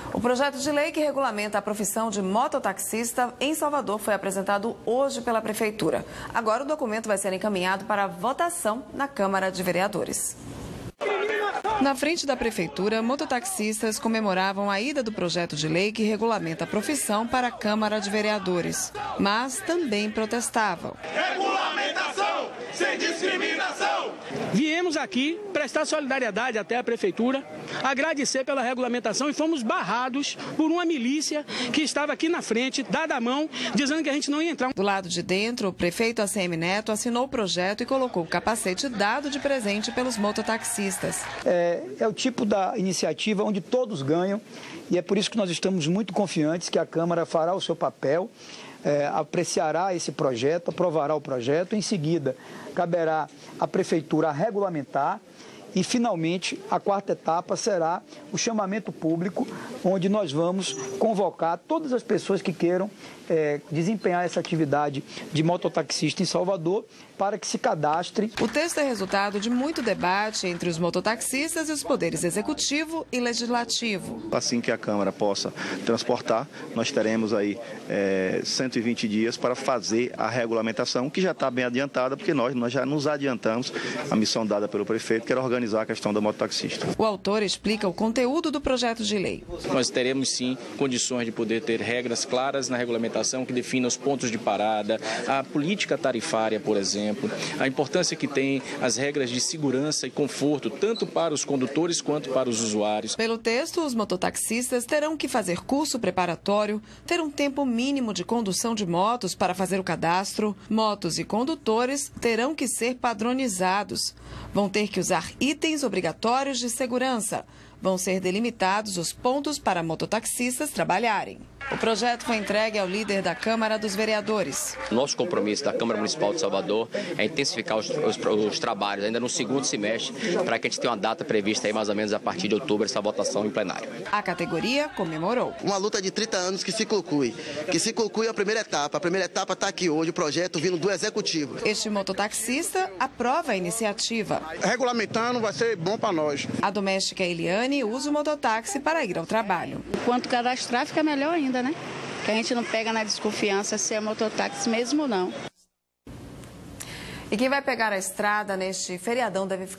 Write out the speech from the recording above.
O projeto de lei que regulamenta a profissão de mototaxista em Salvador foi apresentado hoje pela Prefeitura. Agora o documento vai ser encaminhado para votação na Câmara de Vereadores. Na frente da Prefeitura, mototaxistas comemoravam a ida do projeto de lei que regulamenta a profissão para a Câmara de Vereadores, mas também protestavam. Regulamentação sem discriminação! Viemos aqui prestar solidariedade até a Prefeitura, agradecer pela regulamentação e fomos barrados por uma milícia que estava aqui na frente, dada a mão, dizendo que a gente não ia entrar. Do lado de dentro, o prefeito ACM Neto assinou o projeto e colocou o capacete dado de presente pelos mototaxistas. É o tipo da iniciativa onde todos ganham e é por isso que nós estamos muito confiantes que a Câmara fará o seu papel, apreciará esse projeto, aprovará o projeto, em seguida caberá à Prefeitura regulamentar e, finalmente, a quarta etapa será o chamamento público, onde nós vamos convocar todas as pessoas que queiram desempenhar essa atividade de mototaxista em Salvador para que se cadastrem. O texto é resultado de muito debate entre os mototaxistas e os poderes executivo e legislativo. Assim que a Câmara possa transportar, nós teremos aí 120 dias para fazer a regulamentação, que já está bem adiantada, porque nós já nos adiantamos a missão dada pelo prefeito, que era organizar a questão da mototaxista. O autor explica o conteúdo do projeto de lei. Nós teremos sim condições de poder ter regras claras na regulamentação que defina os pontos de parada, a política tarifária, por exemplo, a importância que tem as regras de segurança e conforto, tanto para os condutores quanto para os usuários. Pelo texto, os mototaxistas terão que fazer curso preparatório, ter um tempo mínimo de condução de motos para fazer o cadastro. Motos e condutores terão que ser padronizados. Vão ter que usar itens obrigatórios de segurança. Vão ser delimitados os pontos para mototaxistas trabalharem. O projeto foi entregue ao líder da Câmara dos Vereadores. Nosso compromisso da Câmara Municipal de Salvador é intensificar os trabalhos ainda no segundo semestre, para que a gente tenha uma data prevista aí mais ou menos a partir de outubro, essa votação em plenário. A categoria comemorou. Uma luta de 30 anos que se conclui a primeira etapa. A primeira etapa está aqui hoje, o projeto vindo do Executivo. Este mototaxista aprova a iniciativa. Regulamentando vai ser bom para nós. A doméstica Eliane usa o mototáxi para ir ao trabalho. Quanto cadastrar, fica melhor ainda, né? Que a gente não pega na desconfiança se é mototáxi mesmo ou não. E quem vai pegar a estrada neste feriadão deve ficar